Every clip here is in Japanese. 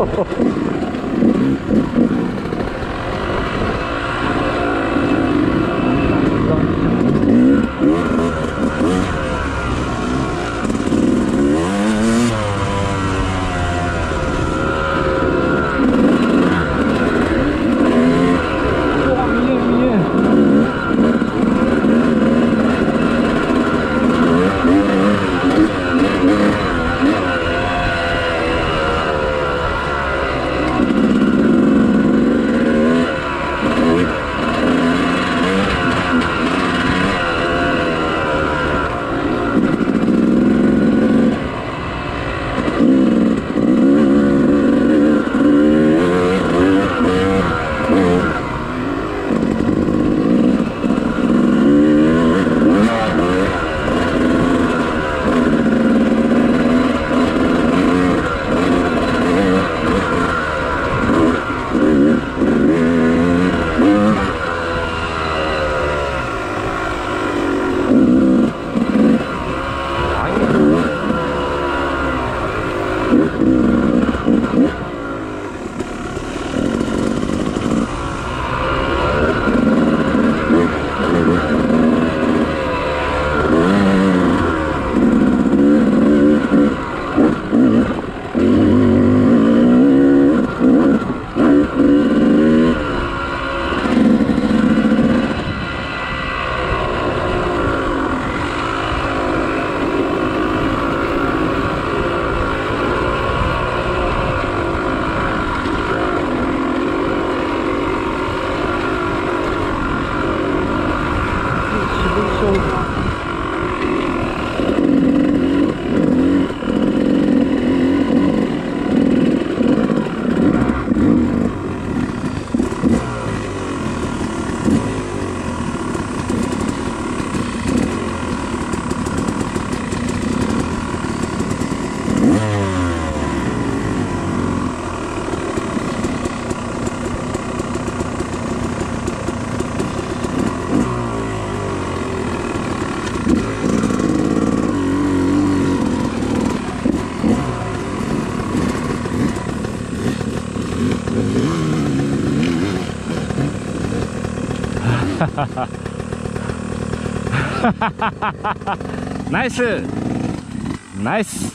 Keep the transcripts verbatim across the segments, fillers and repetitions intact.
ナイスナイス。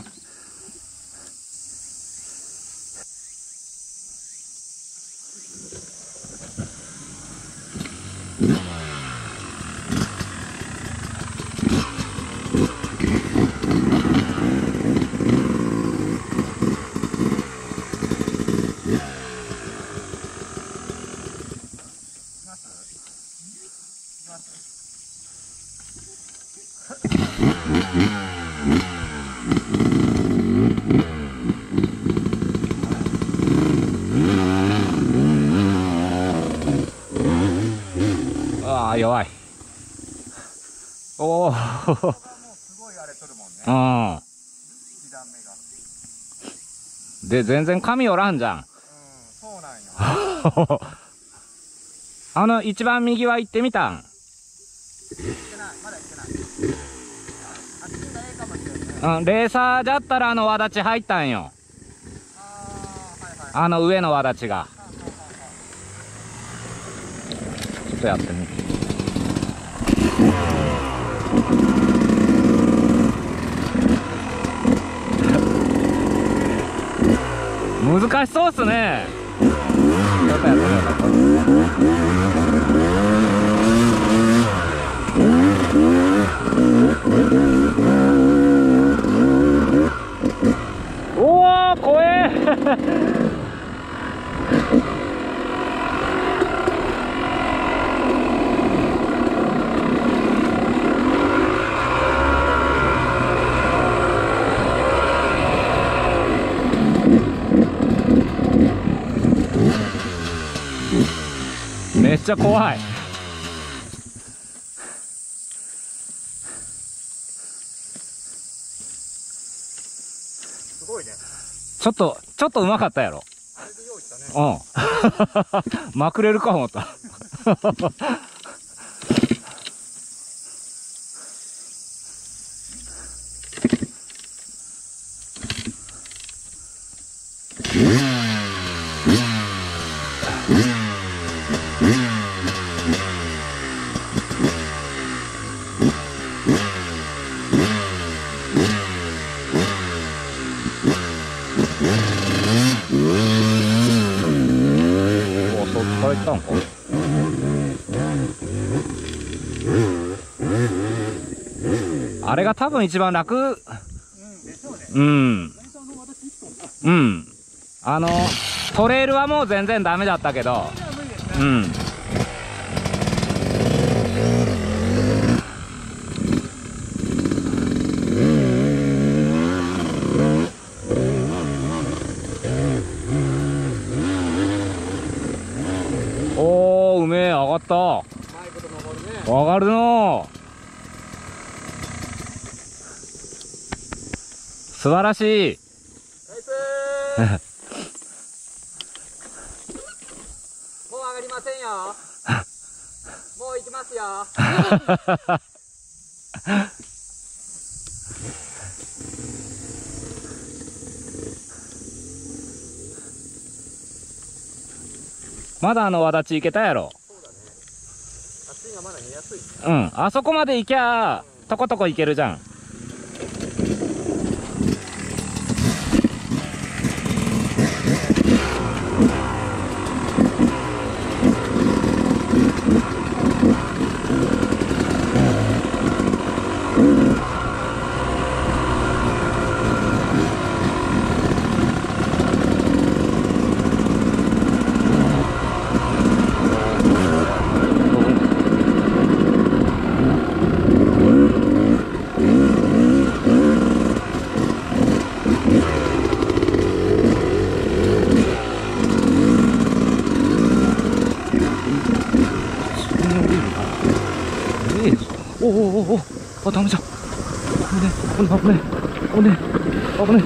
ああ弱い。おおすごいあれ取るもんね。 うん。で全然髪おらんじゃん。うん、 そうなんよ。 あの一番右は行ってみたん。 行ってない、まだ行ってない。あっちがええかもしれないね。 うん、レーサーだったらあの輪立ち入ったんよ。 ああ、はいはい。 あの上の輪立ちが。ちょっとやってみて。難しそうっすね。ちょっとやってみようか。おお怖えめっちゃ怖い。 すごいね。 ちょっとちょっとうまかったやろ。 あれで用意したね。 うんまくれるか思ったお、そっから行ったんか。あれが多分一番楽。 うん、でしょうね。 うん。うん。あの、トレイルはもう全然ダメだったけど。うん。おー、うめえ、上がった。上がるのー。素晴らしい。 ナイスもう上がりませんよ。もう行きますよ。 まだあのわだち行けたやろ。 そうだね。暑いがまだ見やすい。 うん、あそこまで行きゃとことこ行けるじゃん。おおおお、あ、ダメじゃん。危ねえ、危ねえ、危ねえ、危ねえ、危ね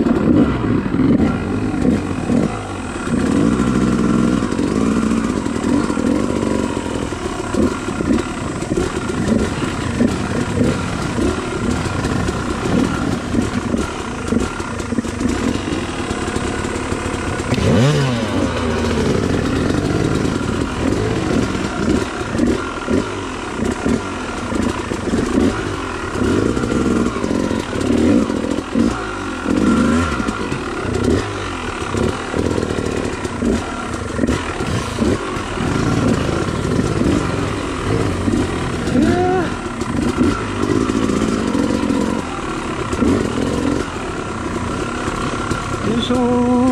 え。よいしょー。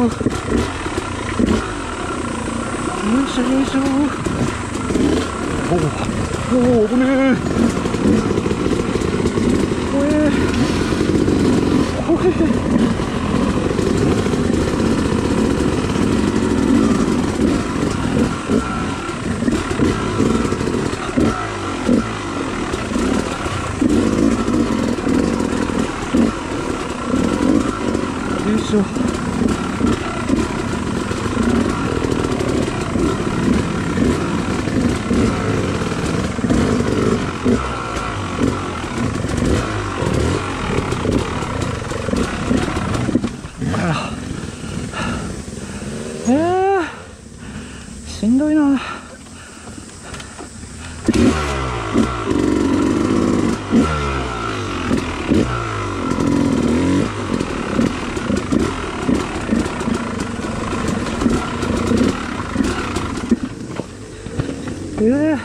よいしょよいしょー。おお、おお、危ねえ。怖え。怖え。よいしょ。えー、しんどいな。えー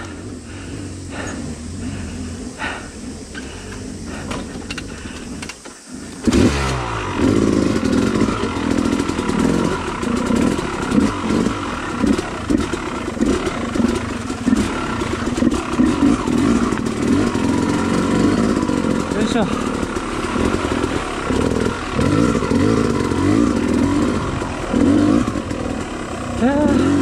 よいしょ。えー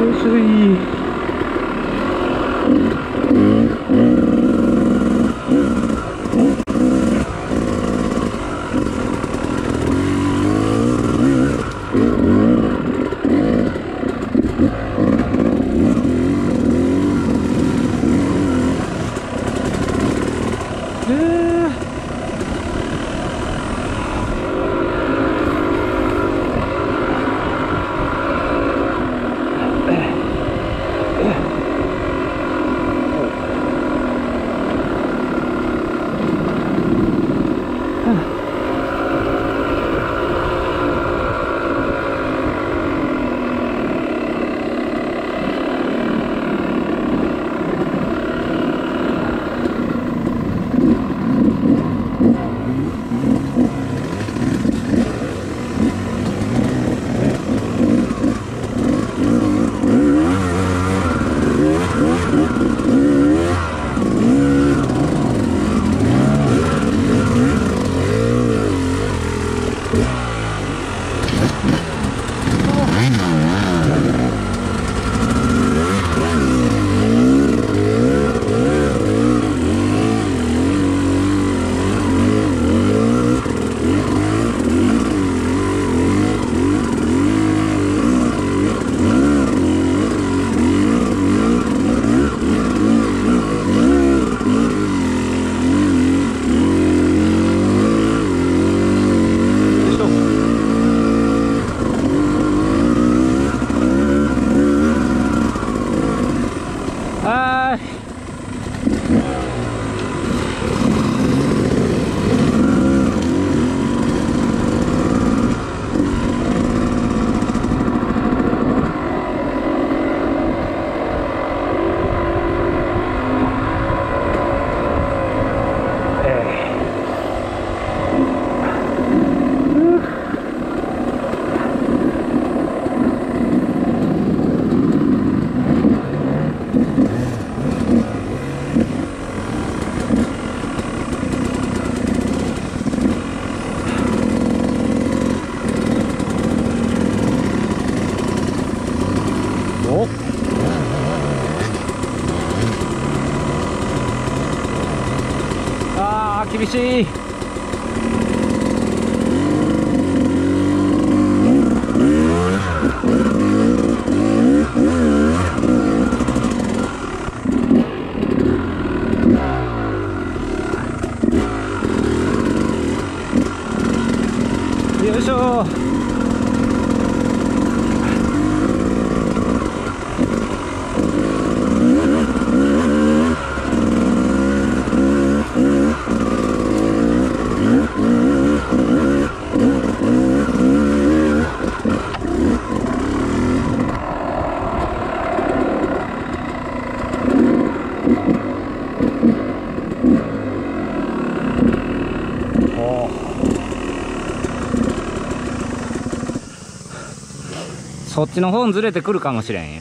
いしょい。 あー厳しい。よいしょ。そっちの方にずれてくるかもしれんよ。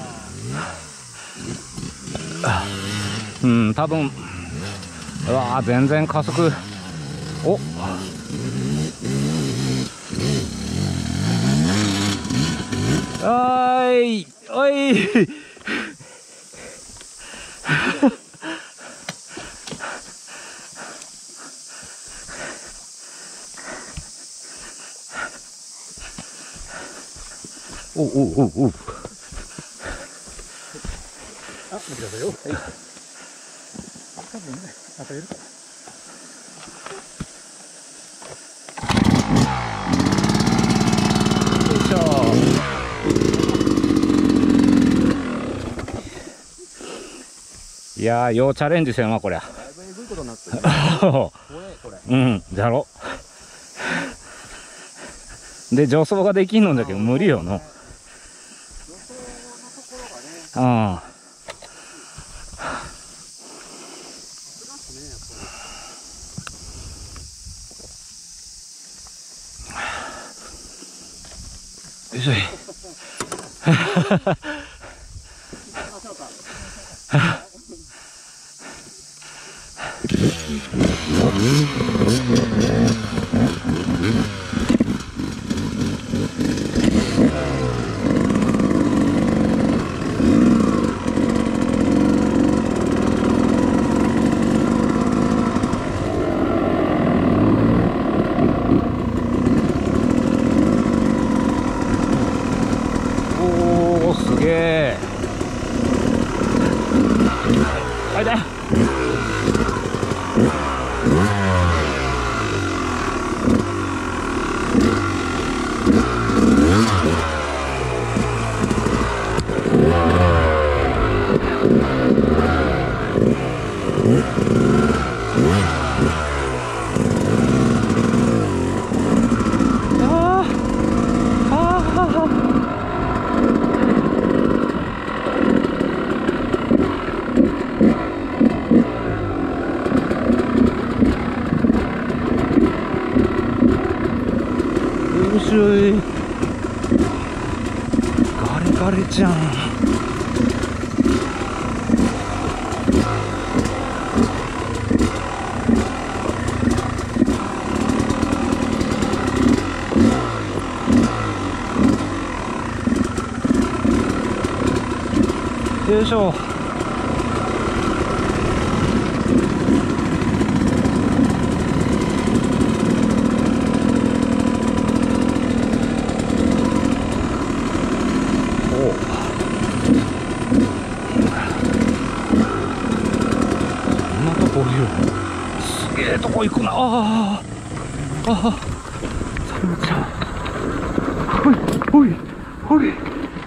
うん、多分。うわー、全然加速。お。あーい、おい。おおおお。 あ、待ってくださいよ。はい。多分ね、当たれるかな。 よいしょ。いやー、要チャレンジせんわこりゃ。 だいぶえぐいことになってる。これこれ。 うん、じゃろ。で助走ができんのだけど無理よの。うん。よいしょい。 すげえ。あいだ。面白い。ガレガレじゃん。よいしょ。すげえとこ行くな。ああ、ああ、サルちゃん。ほい、ほい、ほい。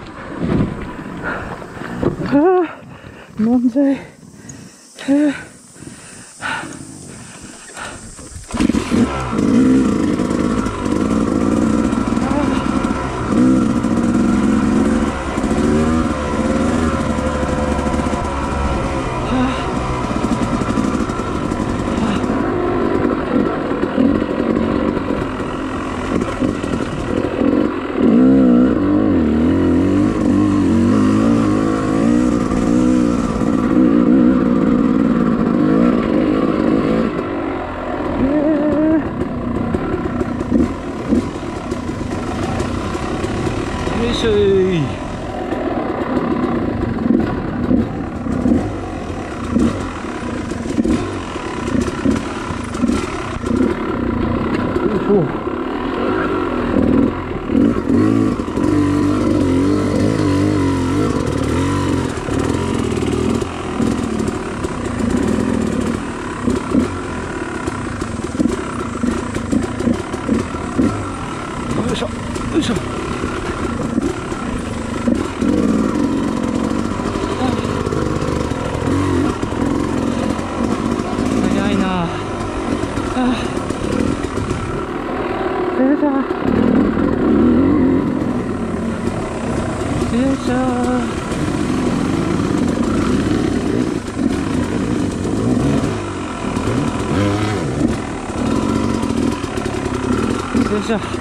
ああ、なんざい。へえ。よいしょー。よいしょ。よいしょ、よいしょ。早いな。あ、よいしょ。よいしょ。よいしょ。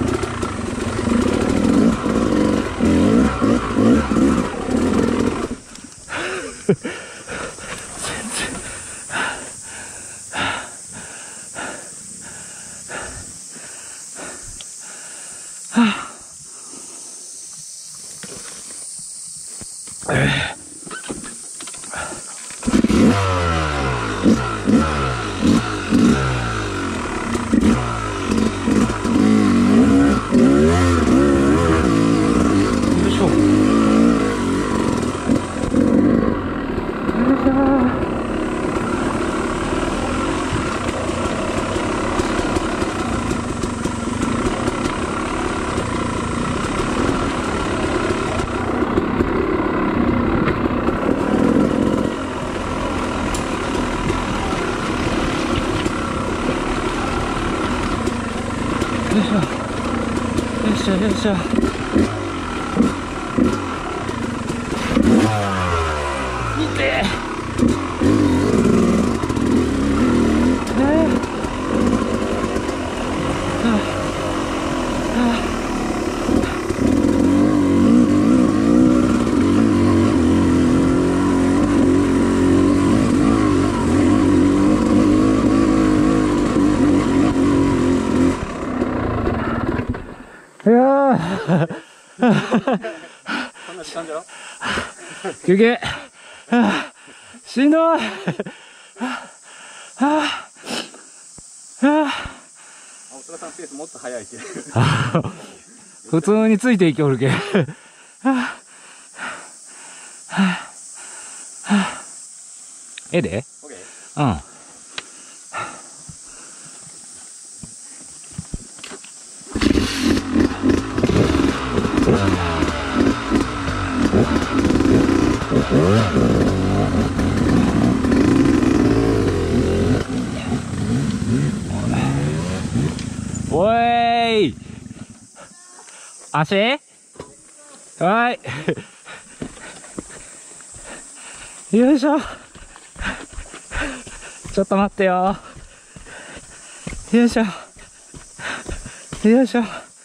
よいしょよいしょ。見て。えー、はあはあ。いやーこんな時間だろ。 休憩。はあ、しんどい。はあはあ、 大阪さんペースもっと速いけ。 普通についていきおるけ。はあえで OK。 うん。おーい、足はいよいしょ。ちょっと待ってよ。よいしょよいしょ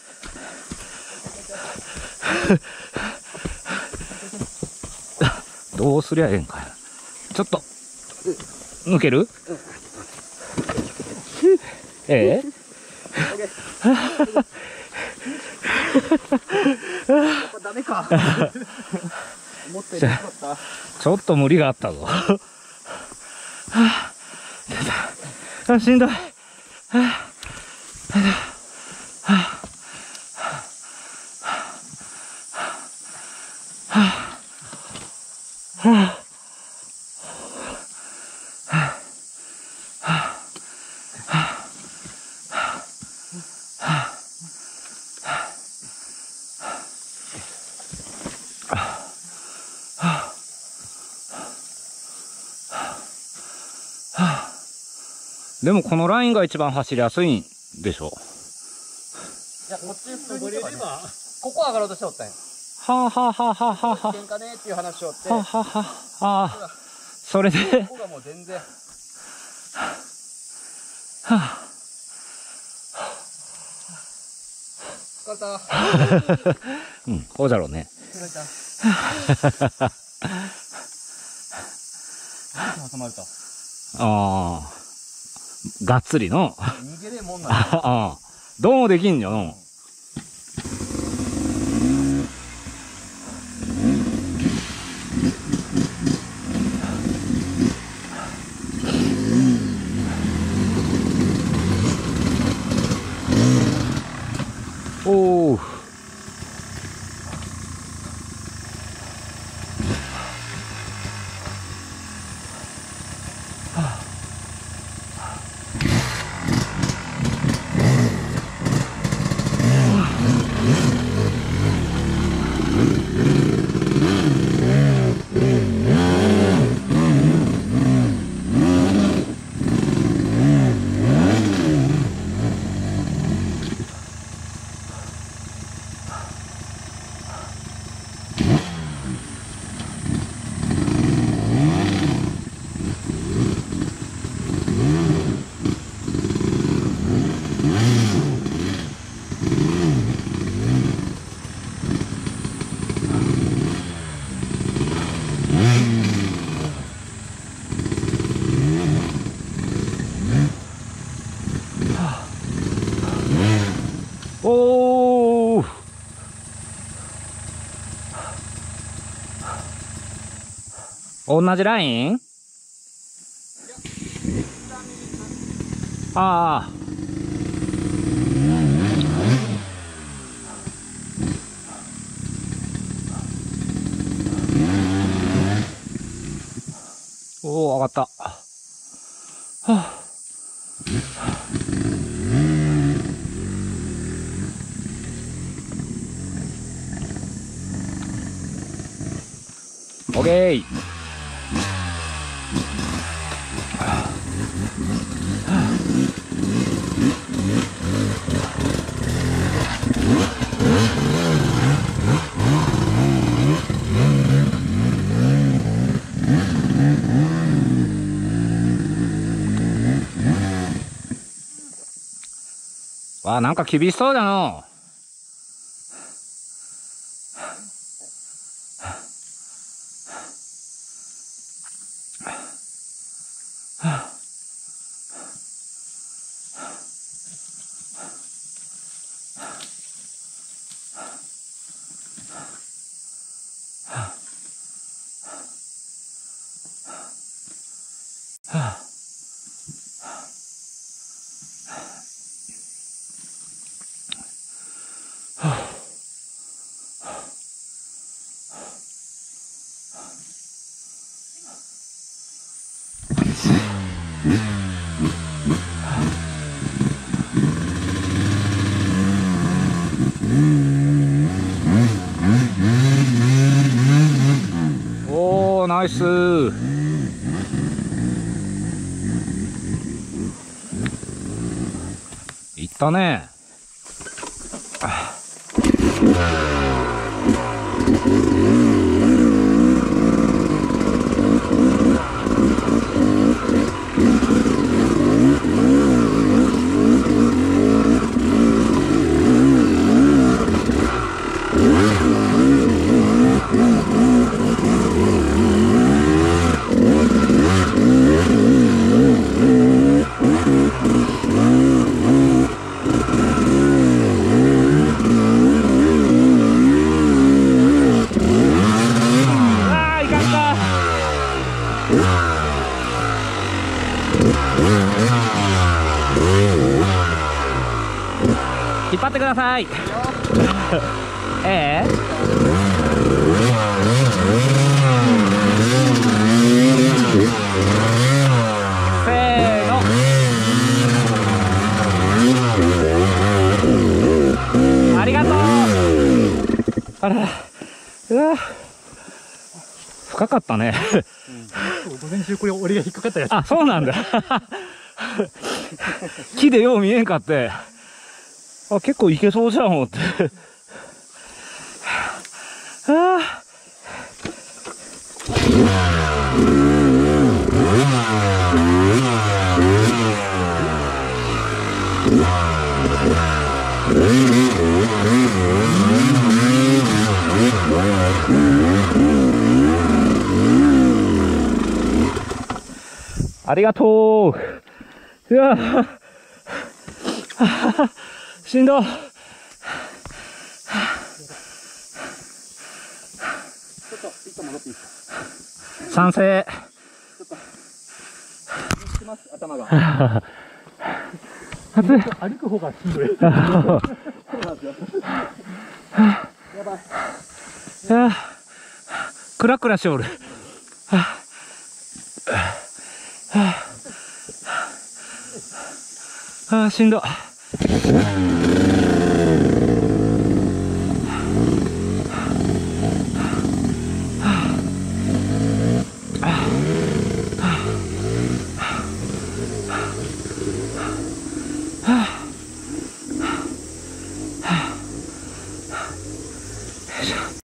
どうすりゃええんかや。ちょっと抜ける、ええやっぱダメか。思ったより良かった。 ちょっと無理があったぞ。あ、しんどい。でもこのラインが一番走りやすいんでしょ。 いや、こっち普通に、ね、ここ上がろうとしておったんや。 はあはあはあはあはあはあ。 喧嘩ねっていう話をって。 はあはあはあ。ああ。それで。 ここがもう全然。はあ。 疲れた。 うん、こうだろうね。 疲れた。挟まれた。 ああ。がっつりの。 逃げれんもんなんああ。どうもできんじゃん。おお。おお。同じライン？ああ。おお、上がった。はあ。オッケー。わあ、なんか厳しそうだの。 イスー。いったね。引っ張ってください。ええせーの。ありがとう。あらら、うわ、深かったね。 うん、午前中これ俺が引っかかったやつ。 あ、そうなんだ。木でよう見えんかって。あ、結構いけそうじゃん思って。ああ。ありがとう。うわしんど。 ちょっと一個戻っていいですか。 賛成。 ちょっとしてます頭が。歩く方がしんどい。そうなんですよ。やばい。 クラクラしおる。ああ、しんど。